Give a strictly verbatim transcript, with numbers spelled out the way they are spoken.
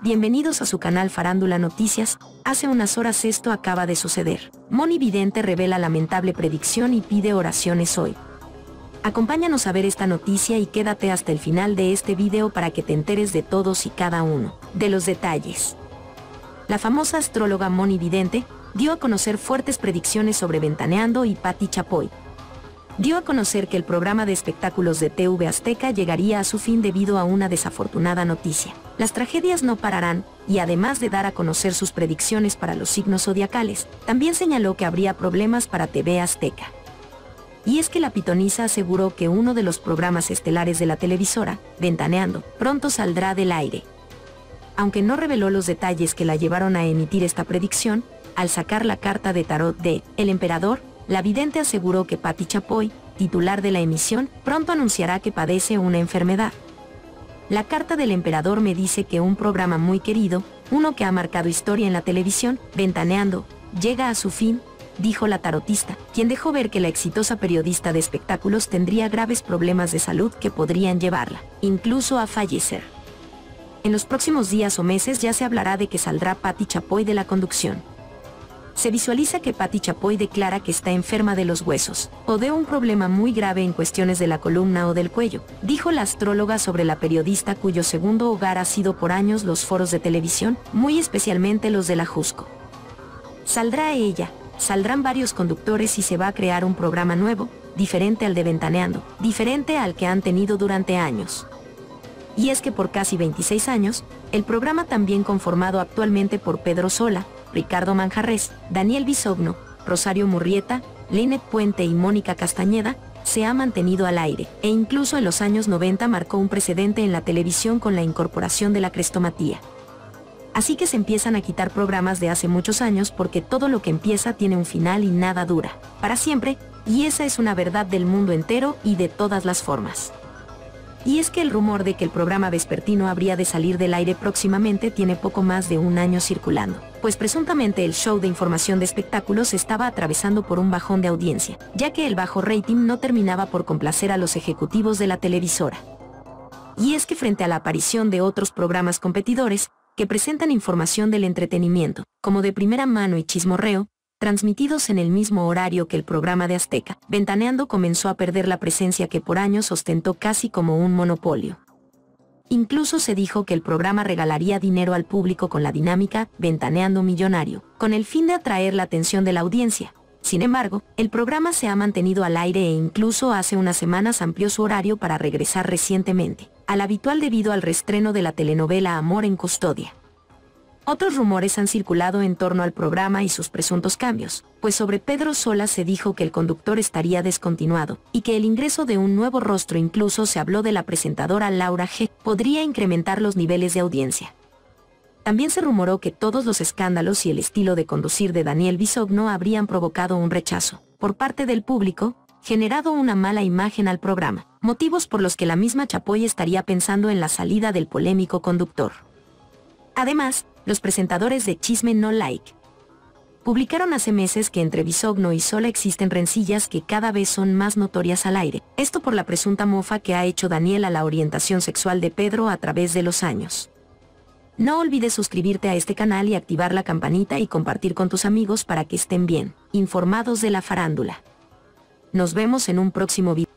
Bienvenidos a su canal Farándula Noticias. Hace unas horas esto acaba de suceder. Moni Vidente revela lamentable predicción y pide oraciones hoy. Acompáñanos a ver esta noticia y quédate hasta el final de este video para que te enteres de todos y cada uno de los detalles. La famosa astróloga Moni Vidente dio a conocer fuertes predicciones sobre Ventaneando y Pati Chapoy. Dio a conocer que el programa de espectáculos de T V Azteca llegaría a su fin debido a una desafortunada noticia. Las tragedias no pararán, y además de dar a conocer sus predicciones para los signos zodiacales, también señaló que habría problemas para T V Azteca. Y es que la pitonisa aseguró que uno de los programas estelares de la televisora, Ventaneando, pronto saldrá del aire. Aunque no reveló los detalles que la llevaron a emitir esta predicción, al sacar la carta de tarot de El Emperador, la vidente aseguró que Pati Chapoy, titular de la emisión, pronto anunciará que padece una enfermedad. La carta del emperador me dice que un programa muy querido, uno que ha marcado historia en la televisión, Ventaneando, llega a su fin, dijo la tarotista, quien dejó ver que la exitosa periodista de espectáculos tendría graves problemas de salud que podrían llevarla, incluso a fallecer. En los próximos días o meses ya se hablará de que saldrá Pati Chapoy de la conducción. Se visualiza que Pati Chapoy declara que está enferma de los huesos, o de un problema muy grave en cuestiones de la columna o del cuello, dijo la astróloga sobre la periodista cuyo segundo hogar ha sido por años los foros de televisión, muy especialmente los de la Jusco. Saldrá ella, saldrán varios conductores y se va a crear un programa nuevo, diferente al de Ventaneando, diferente al que han tenido durante años. Y es que por casi veintiséis años, el programa también conformado actualmente por Pedro Sola, Ricardo Manjarrés, Daniel Bisogno, Rosario Murrieta, Linet Puente y Mónica Castañeda, se ha mantenido al aire, e incluso en los años noventa marcó un precedente en la televisión con la incorporación de la crestomatía. Así que se empiezan a quitar programas de hace muchos años porque todo lo que empieza tiene un final y nada dura para siempre, y esa es una verdad del mundo entero y de todas las formas. Y es que el rumor de que el programa vespertino habría de salir del aire próximamente tiene poco más de un año circulando, pues presuntamente el show de información de espectáculos estaba atravesando por un bajón de audiencia, ya que el bajo rating no terminaba por complacer a los ejecutivos de la televisora. Y es que frente a la aparición de otros programas competidores, que presentan información del entretenimiento, como De Primera Mano y Chismorreo, transmitidos en el mismo horario que el programa de Azteca, Ventaneando comenzó a perder la presencia que por años ostentó casi como un monopolio. Incluso se dijo que el programa regalaría dinero al público con la dinámica Ventaneando Millonario, con el fin de atraer la atención de la audiencia. Sin embargo, el programa se ha mantenido al aire e incluso hace unas semanas amplió su horario para regresar recientemente al habitual debido al reestreno de la telenovela Amor en Custodia. Otros rumores han circulado en torno al programa y sus presuntos cambios, pues sobre Pedro Sola se dijo que el conductor estaría descontinuado, y que el ingreso de un nuevo rostro, incluso se habló de la presentadora Laura G, podría incrementar los niveles de audiencia. También se rumoró que todos los escándalos y el estilo de conducir de Daniel Bisogno habrían provocado un rechazo, por parte del público, generado una mala imagen al programa, motivos por los que la misma Chapoy estaría pensando en la salida del polémico conductor. Además, los presentadores de Chisme No Like publicaron hace meses que entre Bisogno y Sola existen rencillas que cada vez son más notorias al aire, esto por la presunta mofa que ha hecho Daniel a la orientación sexual de Pedro a través de los años. No olvides suscribirte a este canal y activar la campanita y compartir con tus amigos para que estén bien informados de la farándula. Nos vemos en un próximo video.